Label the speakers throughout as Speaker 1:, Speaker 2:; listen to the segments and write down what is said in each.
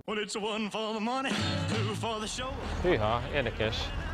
Speaker 1: Hűha, érdekes.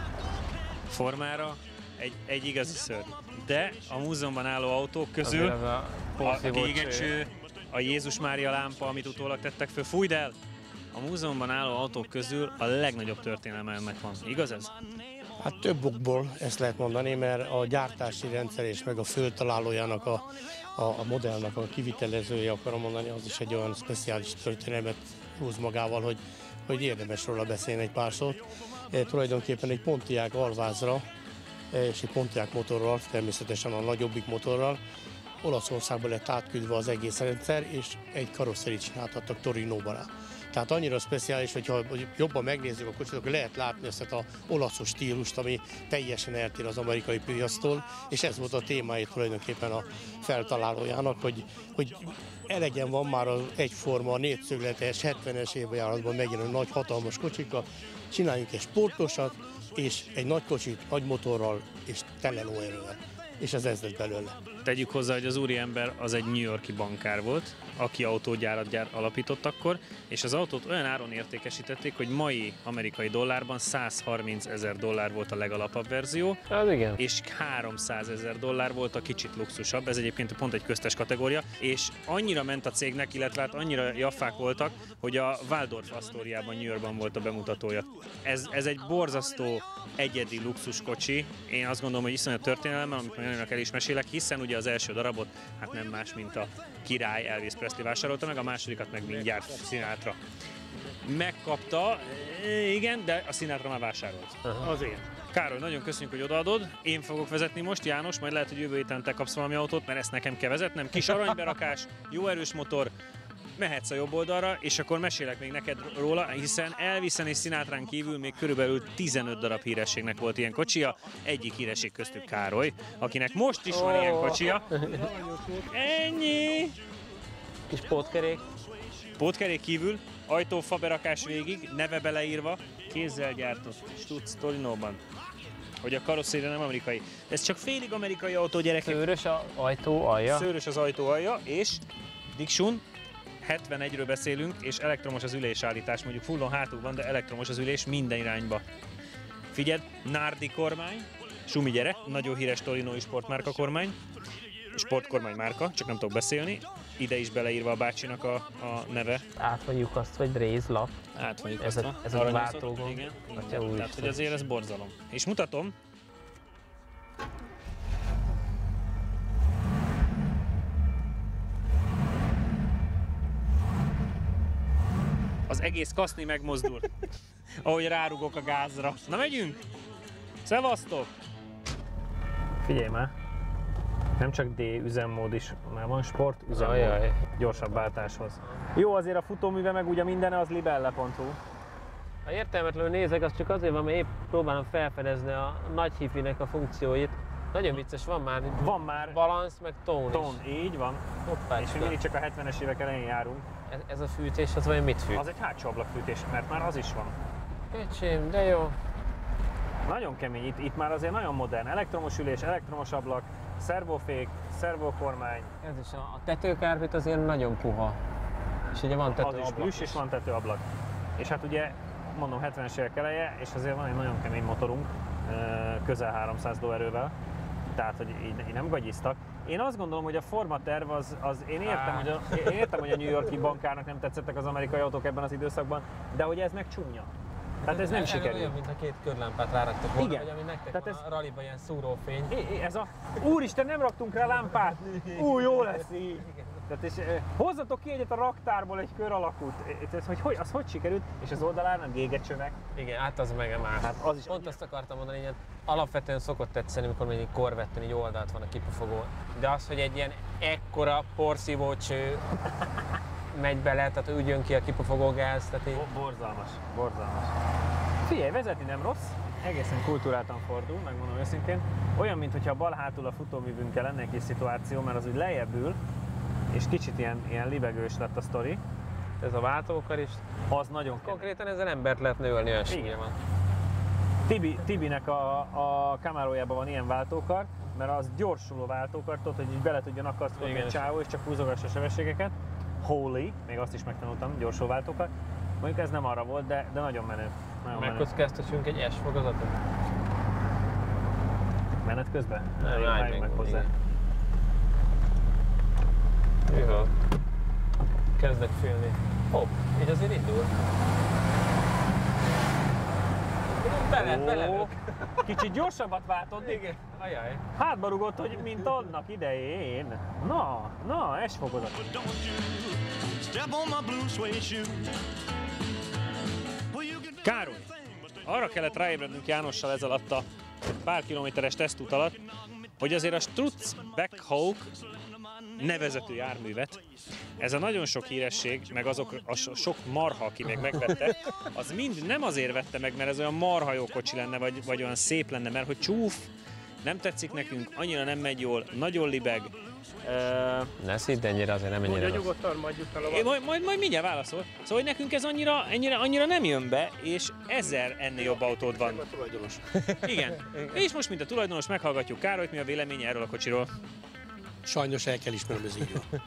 Speaker 2: Formára egy igazi szörny. De a múzeumban álló autók közül a gégecső, a Jézus Mária lámpa, amit utólag tettek föl, fújd el! A múzeumban álló autók közül a legnagyobb történelme ennek van. Igaz ez?
Speaker 3: Hát több okból ezt lehet mondani, mert a gyártási rendszer és meg a föltalálójának, a modellnak a kivitelezője, akarom mondani, az is egy olyan speciális történelmet húz magával, hogy érdemes róla beszélni egy pár szót. Tulajdonképpen egy Pontiac alvázra és egy Pontiac motorral, természetesen a nagyobbik motorral, Olaszországba lett átküldve az egész rendszer, és egy karosszerit csináltattak Torinóba rá. Tehát annyira speciális, hogyha jobban megnézzük a kocsit, akkor lehet látni ezt a olaszos stílust, ami teljesen eltér az amerikai piactól, és ez volt a témája tulajdonképpen a feltalálójának, hogy elegen van már az egyforma, négyszögletes, 70-es évjáratban megjelenő nagy, hatalmas kocsika, csináljunk egy sportosat, és egy nagy kocsit, nagy motorral és tele lóerővel. És ez lett belőle.
Speaker 2: Tegyük hozzá, hogy az úriember az egy New York-i bankár volt, aki autógyárat alapított akkor, és az autót olyan áron értékesítették, hogy mai amerikai dollárban $130,000 volt a legalapabb verzió,
Speaker 1: igen.
Speaker 2: és $300,000 volt a kicsit luxusabb, ez egyébként pont egy köztes kategória, és annyira ment a cégnek, illetve hát annyira jaffák voltak, hogy a Waldorf Astoriában, New Yorkban volt a bemutatója. Ez egy borzasztó egyedi luxuskocsi, én azt gondolom, hogy iszonyat történelemmel, amit majd önök el is mesélek, hiszen ugye az első darabot, hát nem más, mint a király Elvis Presley vásárolta meg, a másodikat meg mindjárt Sinatra megkapta, igen, de a Sinatra már vásárolt. Azért. Károly, nagyon köszönjük, hogy odaadod. Én fogok vezetni most, János, majd lehet, hogy jövő héten te kapsz valami autót, mert ezt nekem kell vezetnem. Kis aranyberakás, jó erős motor, mehetsz a jobb oldalra, és akkor mesélek még neked róla, hiszen Elvisen és Sinatrán kívül még körülbelül 15 darab hírességnek volt ilyen kocsia, egyik híresség köztük Károly, akinek most is van ilyen kocsia. Ennyi!
Speaker 1: Kis pótkerék.
Speaker 2: Pótkerék kívül, ajtófaberakás végig, neve beleírva, kézzel gyártott Stutz Torinóban. Hogy a karosszéria nem amerikai. Ez csak félig amerikai autó, gyerekek.
Speaker 1: Szőrös az ajtó alja.
Speaker 2: Szőrös az ajtó alja, és Dixon, 71-ről beszélünk, és elektromos az ülésállítás, mondjuk fullon hátul van, de elektromos az ülés minden irányba. Figyeld, Nardi kormány, Sumi gyere, nagyon híres torinói sportmárka kormány, sportkormány márka, csak nem tudok beszélni, ide is beleírva a bácsinak a neve.
Speaker 1: Át van lyukasztva, vagy rézlap.
Speaker 2: Át van
Speaker 1: Ez
Speaker 2: lyukasztva.
Speaker 1: ez a váltógomb.
Speaker 2: Igen, tehát hogy azért ez borzalom. És mutatom. Az egész kaszni megmozdul, ahogy rárugok a gázra. Na megyünk! Szevasztok! Figyelj már! Nem csak D üzemmód is, már van sport üzemmód.
Speaker 1: Ajaj.
Speaker 2: Gyorsabb váltáshoz. Jó, azért a futóműve meg ugye minden az libelle.hu.
Speaker 1: A értelmetlenül nézek, az csak azért van, mert épp próbálom felfedezni a nagy hifinek a funkcióit. Nagyon vicces, van már balansz, meg tón is.
Speaker 2: Így van.
Speaker 1: Hoppá,
Speaker 2: és mi mindig csak a 70-es évek elején járunk.
Speaker 1: Ez a fűtés, az vajon mit fűt?
Speaker 2: Az egy hátsó ablakfűtés, mert már az is van.
Speaker 1: Öcsém, de jó.
Speaker 2: Nagyon kemény, itt már azért nagyon modern. Elektromos ülés, elektromos ablak, szervófék, szervókormány.
Speaker 1: Ez is a tetőkárpit azért nagyon puha. És ugye van tetőablak.
Speaker 2: Az is plüss, és van tetőablak. És hát ugye, mondom, 70-es évek eleje, és azért van egy nagyon kemény motorunk, közel 300 lóerővel. Tehát, hogy így nem gagyiztak. Én azt gondolom, hogy a formaterv én értem, hogy a New York-i bankárnak nem tetszettek az amerikai autók ebben az időszakban, de hogy ez meg csúnya. Tehát ez nem sikerül.
Speaker 1: Olyan, mint a két körlámpát ráraktak volna,
Speaker 2: igen.
Speaker 1: vagy ami nektek
Speaker 2: tehát
Speaker 1: van a ralliban ilyen szúrófény.
Speaker 2: Úristen, nem raktunk rá lámpát! Jó lesz így! Tehát és, hozzatok ki egyet a raktárból egy kör alakút. Az hogy sikerült? És az oldalán a gégecsövek.
Speaker 1: Igen, hát az meg más.
Speaker 2: Hát az is.
Speaker 1: Pont azt akartam mondani, hogy alapvetően szokott tetszeni, amikor még Corvette-en így oldalt van a kipufogó. De az, hogy egy ilyen ekkora porszívócső megy bele, tehát úgy jön ki a kipufogógáz. Tehát így...
Speaker 2: Borzalmas. Figyelj, vezetni nem rossz, egészen kultúráltan fordul, megmondom őszintén. Olyan, mintha bal-hátul a futóművünkkel lenne egy kis szituáció, mert az úgy lejjebb ül, és kicsit ilyen libegős lett a sztori.
Speaker 1: Ez a váltókar is.
Speaker 2: Az nagyon
Speaker 1: konkrétan ezen embert lehetne ölni, olyan súlya van.
Speaker 2: Tibinek a Camarójában van ilyen váltókar, mert az gyorsuló váltókar, tudod, hogy így bele tudjon akasztani egy csávó, és csak húzogassa a sebességeket. Holy, még azt is megtanultam, gyorsuló váltókar. Mondjuk ez nem arra volt, de nagyon menő. Nagyon menő.
Speaker 1: Megkockáztassunk egy S fogazatot?
Speaker 2: Menet közben?
Speaker 1: Nem,
Speaker 2: Álljunk meg hozzá.
Speaker 1: Jó. Kezdek félni. Hopp, így azért indul. Belevök.
Speaker 2: Kicsit gyorsabbat váltod.
Speaker 1: Igen. Ajaj.
Speaker 2: Hátba rugott, hogy mint annak idején. Na, S fokozat. Károly, arra kellett ráébrednünk Jánossal ez alatt a pár kilométeres tesztút alatt, hogy azért a Strutz Backhawk nevezetű járművet, ez a nagyon sok híresség, meg azok a sok marha, aki még megvette, az mind nem azért vette meg, mert ez olyan marha jó kocsi lenne, vagy olyan szép lenne, mert hogy csúf, nem tetszik nekünk, annyira nem megy jól, nagyon libeg.
Speaker 1: Ne szidd ennyire, azért nem ennyire rossz.
Speaker 3: Nyugodtan majd jut el a
Speaker 2: Majd mindjárt válaszol. Szóval hogy nekünk ez annyira nem jön be, és 1000 ennél jobb autód van.
Speaker 3: a tulajdonos.
Speaker 2: Igen. És most, mint a tulajdonos, meghallgatjuk Károlyt, mi a véleménye erről a kocsiról.
Speaker 3: Sajnos el kell ismernem, ez így van.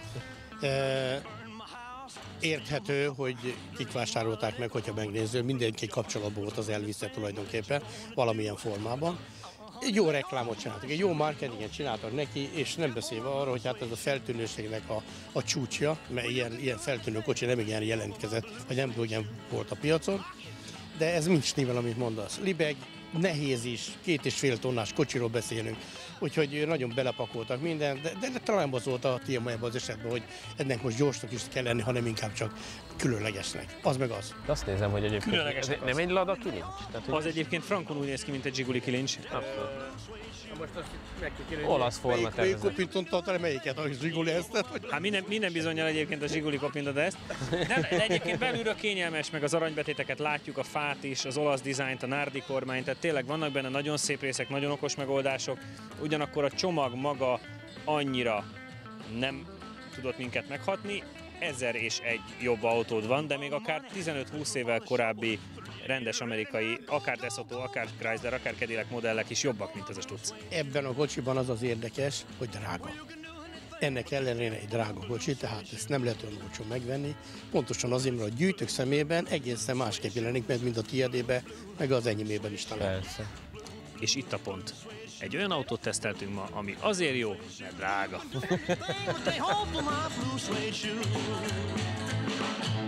Speaker 3: Érthető, hogy kik vásárolták meg, hogyha megnézzük, mindenki kapcsolatban volt az Elvis-szel tulajdonképpen, valamilyen formában. Egy jó reklámot csináltak, egy jó marketinget csináltak neki, és nem beszélve arra, hogy hát ez a feltűnőségnek a csúcsja, mert ilyen feltűnő kocsi nem igen jelentkezett, vagy nem igen volt a piacon, de ez mind stimmel, amit mondasz. Libeg, nehéz is, 2,5 tonnás kocsiról beszélünk, úgyhogy nagyon belepakoltak mindent, de talán az volt a témájában az esetben, hogy ennek most gyorsnak is kell lenni, hanem inkább csak különlegesnek. Az meg az.
Speaker 1: De azt nézem, hogy
Speaker 2: Különleges
Speaker 1: egyébként
Speaker 2: az.
Speaker 1: nem egy Lada kilincs.
Speaker 2: Az egyébként frankon úgy néz ki, mint egy Zsiguli kilincs.
Speaker 1: Abszolút.
Speaker 3: Most azt meg kell kérni,
Speaker 1: Olasz forma
Speaker 3: melyik
Speaker 1: tervezet.
Speaker 3: kopinton tartani, melyiket, a Zsiguli ezt?
Speaker 2: Hát minden bizonnyal egyébként a Zsiguli kopinta ezt. De egyébként belülről kényelmes, meg az aranybetéteket látjuk, a fát is, az olasz dizájnt, a Nardi kormányt, tehát tényleg vannak benne nagyon szép részek, nagyon okos megoldások, ugyanakkor a csomag maga annyira nem tudott minket meghatni. 1001 jobb autód van, de még akár 15-20 évvel korábbi rendes amerikai, akár DeSoto, akár Chrysler, akár Cadillac modellek is jobbak, mint ez a Stutz.
Speaker 3: Ebben a kocsiban az az érdekes, hogy drága. Ennek ellenére egy drága kocsi, tehát ezt nem lehet olyan olcsón megvenni. Pontosan azért, mert a gyűjtők szemében egészen másképp jelenik, mint a tiédébe, meg az enyémében is talán.
Speaker 1: Persze.
Speaker 2: És itt a pont. Egy olyan autót teszteltünk ma, ami azért jó, mert drága.